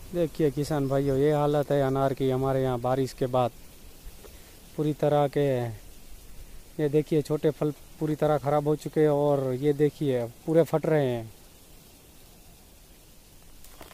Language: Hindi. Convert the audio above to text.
देखिए किसान भाइयों, ये हालत है अनार की हमारे यहाँ बारिश के बाद पूरी तरह के। ये देखिए छोटे फल पूरी तरह ख़राब हो चुके हैं और ये देखिए पूरे फट रहे हैं।